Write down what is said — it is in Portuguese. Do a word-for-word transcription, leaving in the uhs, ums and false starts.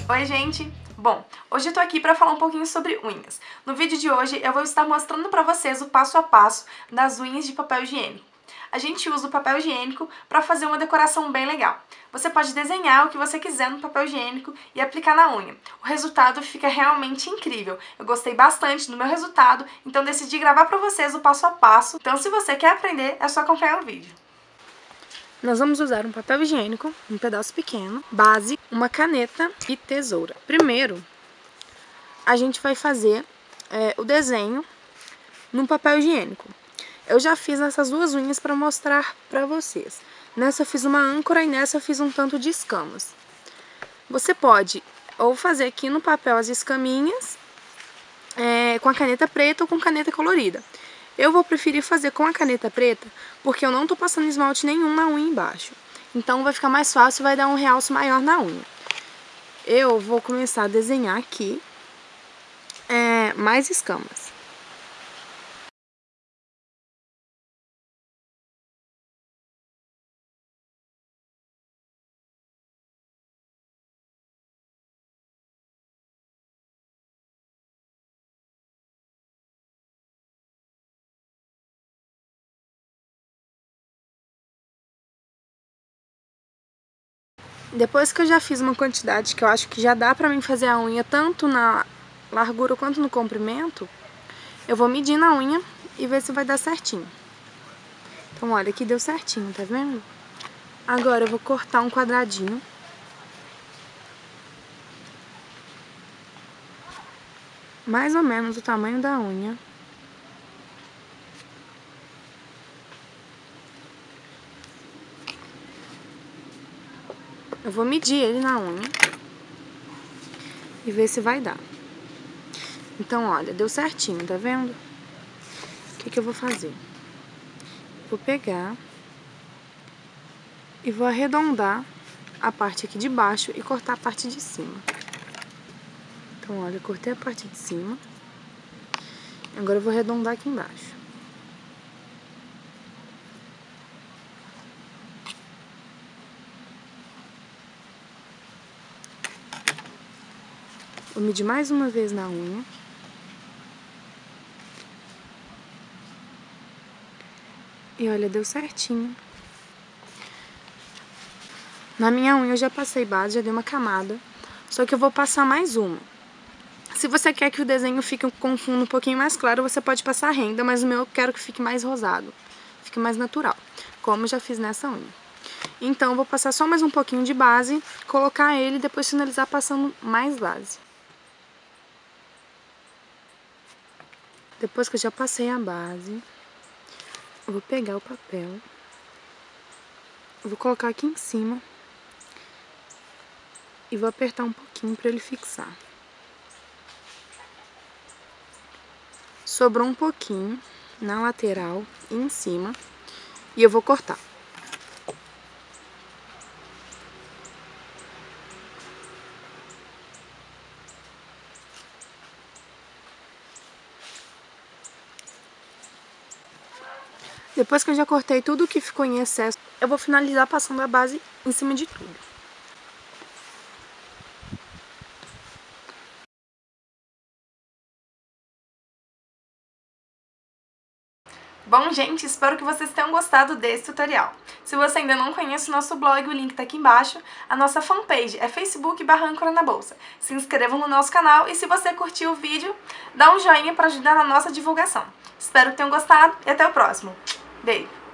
Oi, gente! Bom, hoje eu tô aqui pra falar um pouquinho sobre unhas. No vídeo de hoje eu vou estar mostrando pra vocês o passo a passo das unhas de papel higiênico. A gente usa o papel higiênico pra fazer uma decoração bem legal. Você pode desenhar o que você quiser no papel higiênico e aplicar na unha. O resultado fica realmente incrível. Eu gostei bastante do meu resultado, então decidi gravar pra vocês o passo a passo. Então se você quer aprender, é só acompanhar o vídeo. Nós vamos usar um papel higiênico, um pedaço pequeno, base, uma caneta e tesoura. Primeiro, a gente vai fazer é, o desenho no papel higiênico. Eu já fiz essas duas unhas para mostrar para vocês. Nessa eu fiz uma âncora e nessa eu fiz um tanto de escamas. Você pode ou fazer aqui no papel as escaminhas é, com a caneta preta ou com caneta colorida. Eu vou preferir fazer com a caneta preta, porque eu não tô passando esmalte nenhum na unha embaixo. Então vai ficar mais fácil e vai dar um realce maior na unha. Eu vou começar a desenhar aqui é, mais escamas. Depois que eu já fiz uma quantidade que eu acho que já dá pra mim fazer a unha tanto na largura quanto no comprimento, eu vou medir na unha e ver se vai dar certinho. Então olha, aqui deu certinho, tá vendo? Agora eu vou cortar um quadradinho. Mais ou menos o tamanho da unha. Eu vou medir ele na unha e ver se vai dar. Então, olha, deu certinho, tá vendo? O que que eu vou fazer? Vou pegar e vou arredondar a parte aqui de baixo e cortar a parte de cima. Então, olha, eu cortei a parte de cima. Agora eu vou arredondar aqui embaixo. Vou medir mais uma vez na unha. E olha, deu certinho. Na minha unha eu já passei base, já dei uma camada. Só que eu vou passar mais uma. Se você quer que o desenho fique com um fundo um pouquinho mais claro, você pode passar renda, mas o meu eu quero que fique mais rosado. Fique mais natural, como eu já fiz nessa unha. Então eu vou passar só mais um pouquinho de base, colocar ele e depois finalizar passando mais base. Depois que eu já passei a base, eu vou pegar o papel, eu vou colocar aqui em cima e vou apertar um pouquinho para ele fixar. Sobrou um pouquinho na lateral e em cima e eu vou cortar. Depois que eu já cortei tudo que ficou em excesso, eu vou finalizar passando a base em cima de tudo. Bom, gente, espero que vocês tenham gostado desse tutorial. Se você ainda não conhece o nosso blog, o link tá aqui embaixo. A nossa fanpage é facebook barra âncora na bolsa. Se inscrevam no nosso canal e se você curtiu o vídeo, dá um joinha para ajudar na nossa divulgação. Espero que tenham gostado e até o próximo. Beijo!